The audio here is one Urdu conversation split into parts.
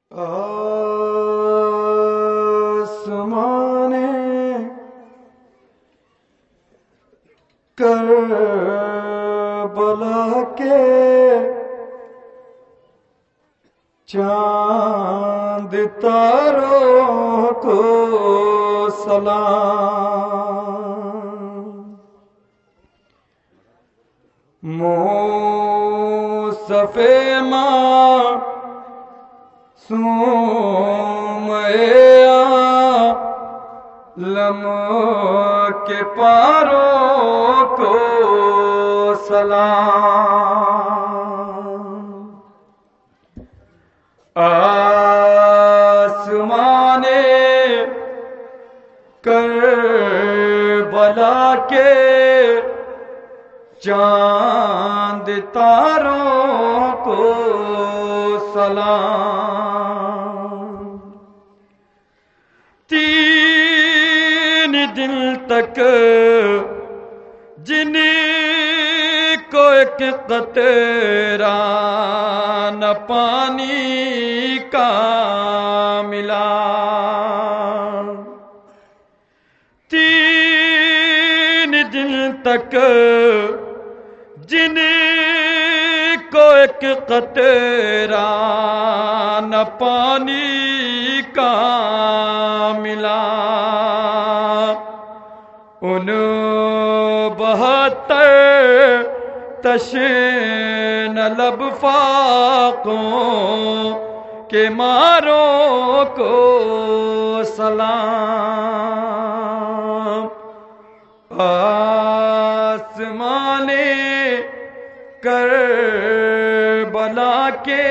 آسمان کربلا کے چاند تاروں کو سلام، موصف معصوم عالم کے پاروں کو سلام، آسمان کربلا کے چاند تاروں کو سلام، تین دن تک جن کو ایک قطرہ نہ پانی کا ملا، تین دن تک جن کو ایک قطرہ نہ پانی کا ملا، ان 72 تشن لب فاقوں کے ماروں کو سلام، آسمان کربلا کے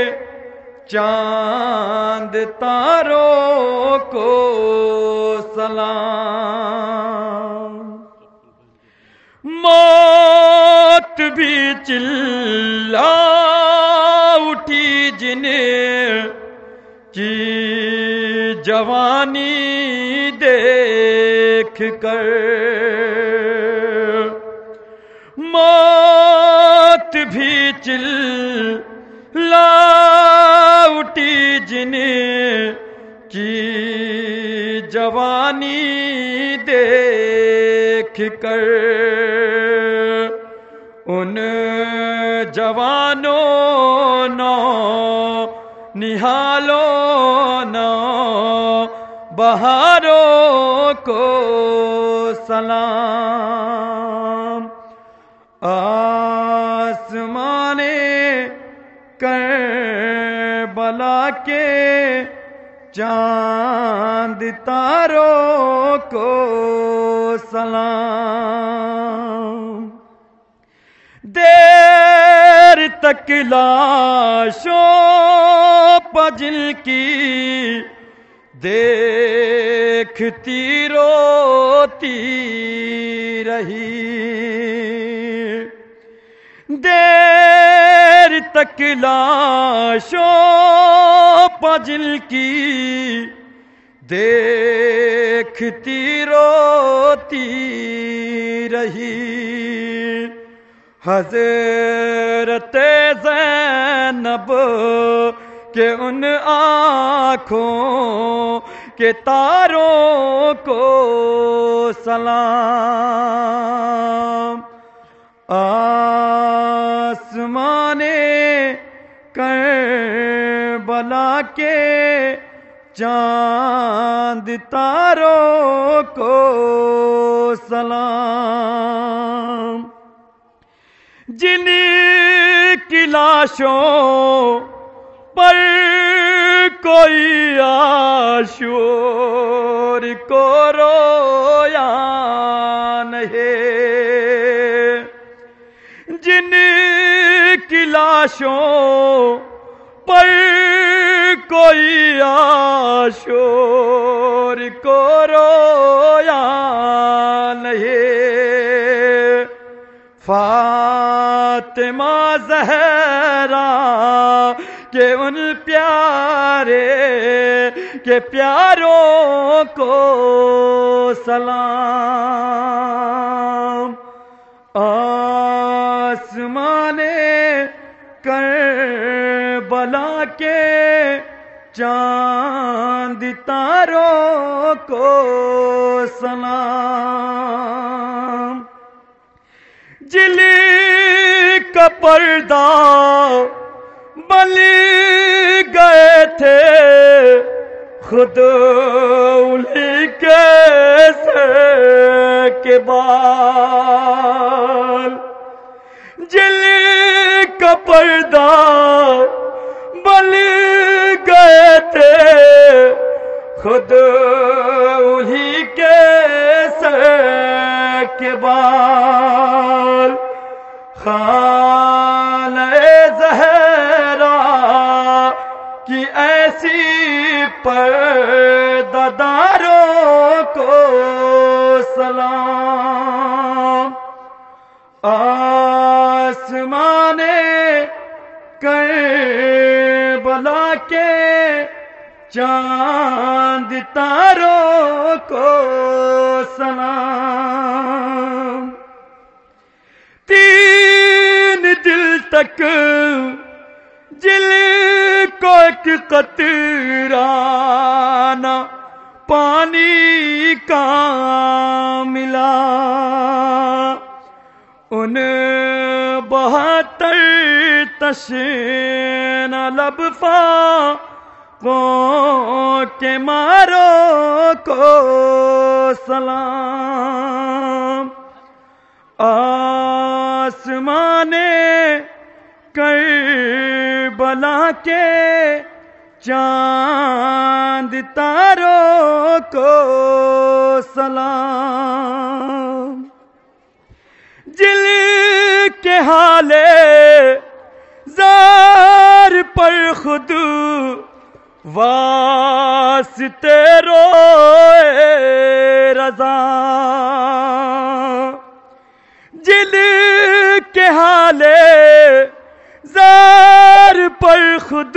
چاند تاروں کو سلام، موت بھی چلا اٹھی جن کی جوانی دیکھ کر، موت بھی چلا اٹھی جن کی جوانی دیکھ کر، ان جوانوں نہالوں بہاروں کو سلام، آسمان کربلا کے چاند تاروں کو سلام، دیر تک لاشوں پجل کی دیکھتی روتی رہی، دیر تک لاشوں پجل کی دیکھتی روتی رہی، حضرت زینب کہ ان آنکھوں کے تاروں کو سلام، آسمان کربلا کے چاند تاروں کو سلام، جن کی لاشوں پر کوئی عاشور کو رویا نہیں، جن کی لاشوں پر کوئی عاشور کو رویا نہیں، فاطمہ زہرا کہ ان پیارے کے پیاروں کو سلام، آسمان کربلا کے چاند تاروں کو سلام۔ جلی کا پردہ بل گئے تھے خود انہی کے سر کے بال۔ جلی کا پردہ بل گئے تھے خود انہی کے سر کے بال۔ خالہ زہرا کی ایسی پردہ داروں کو سلام۔ آسمان کربلا کے چاند تاروں کو سلام۔ تین دل تک جل کو ایک قطرہ نہ پانی کا ملا، ان 72 تشنہ لب فاقوں کے ماروں کو سلام۔ آسمان کربلا کے چاند تاروں کو سلام۔ جل کے حالے زار پر خود واسطے روئے رضا، جل کے حالے زار پر خود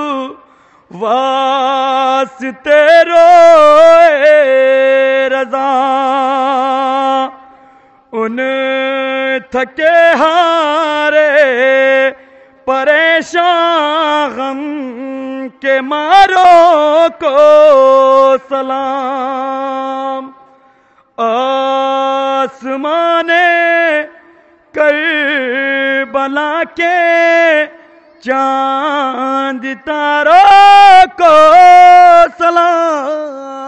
واسطے روئے رضا، ان تھکے ہارے پریشان غم کے ماروں کو سلام۔ آسمان کربلا کے چاند تاروں کو سلام۔